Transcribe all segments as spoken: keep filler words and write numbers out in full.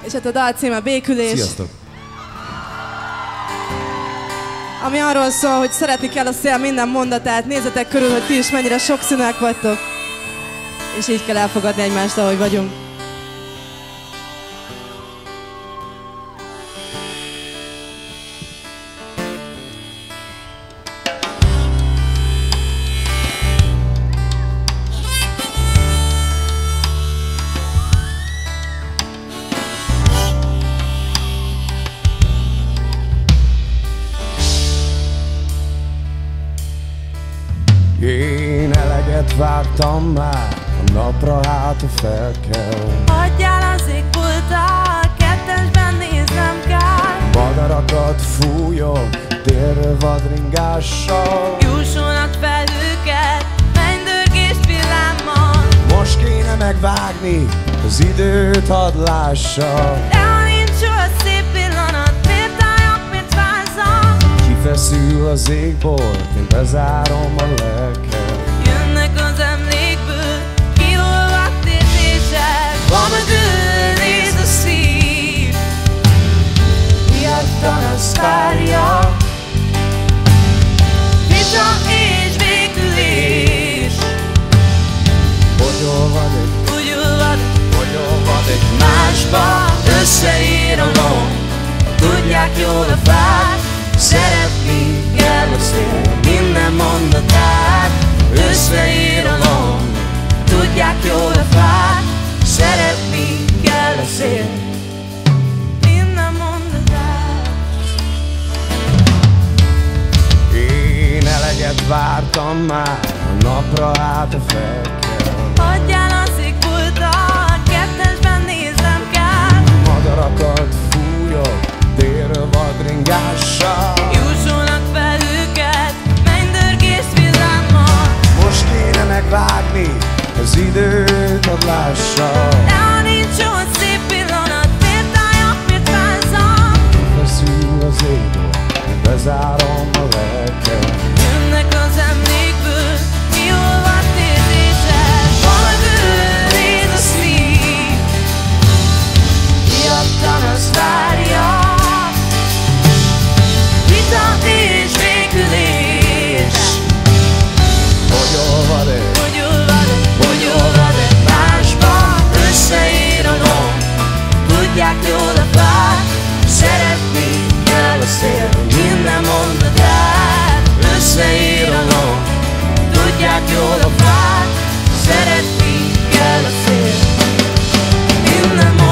És hát a dal címe Békülés. Sziasztok! Ami arról szól, hogy szeretni kell a szél minden mondatát, nézzetek körül, hogy ti is mennyire sokszínűek vagytok. És így kell elfogadni egymást, ahogy vagyunk. Én eleget vártam már, a napra hát a fel kell. Hagyjál az égbolttal, kettesben néznem kell. Madarakat fújok, délről vadringással. Jusson fel őket, mennydörgést villámmal. Most kéne megvágni, az időt hadd lássa. De ha nincs olyan szép pillanat, miért álljak, miért fázom? Kifeszül az égbolt, én bezárom a lelket. Jönnek az emlékből, kiolvadt érzések. Van mögül néz a szív, miattan azt várja. Vita és békülés. Hogy olvad egy, Úgy olvad, hogy olvad egy másba összeír a lom. Tudják jól a fát, szeretni kell a szél. Minden mondatát összeír a lom. Tudják jól a fát, szeretni kell a szél. Minden mondatát. Én eleget vártam már, a napra hát a fel kell. Hagyjál az égbolttal, kettesben néznem kell. Madarakat fújok, délről vadringással. Jussonak fel őket, mennydörgést villámmal. Most kéne megvágni, az időt hadd lássa. De ha nincs olyan szép pillanat, miért álljak, miért fázom? Feszül az égbolt, én bezárom a lelket. Jönnek az emlékből, kiolvadt érzések. Van mögül néz a szív, miattan azt várja. Vita és békülés. Hogy olvad egy, Hogy olvad, hogy olvad egy másba összeír a lom. Tudják jól a fát, szeretni kell a szél. Minden mondatát összeír a lom. Tudják jól a fát, szeretni kell a szél. Minden mondatát.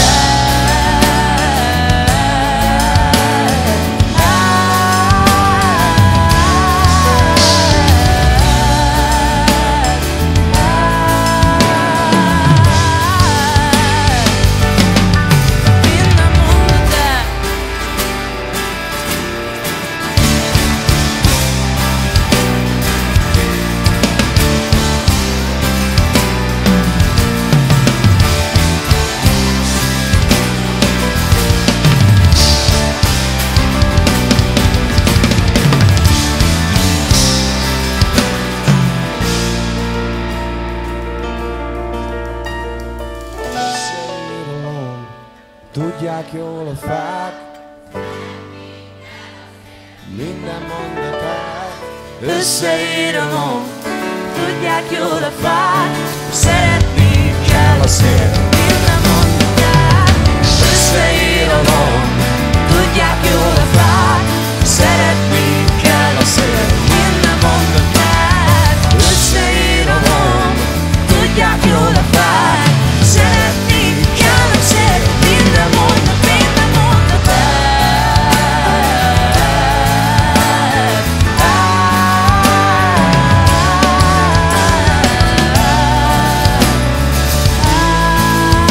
Minden mondatát. összeír a lom. Tudják jól a fák, minden mondatát. Összeír a lom, tudják jól a fát, szeretni kell a szél. Minden mondatát. Összeír a lom, tudják jól a fát, szeretni kell a szél. Minden mondatát. Összeír a lom, tudják jól a fát, szeretni kell a szél. Minden mondat, minden mondatát. Ah, ah, ah.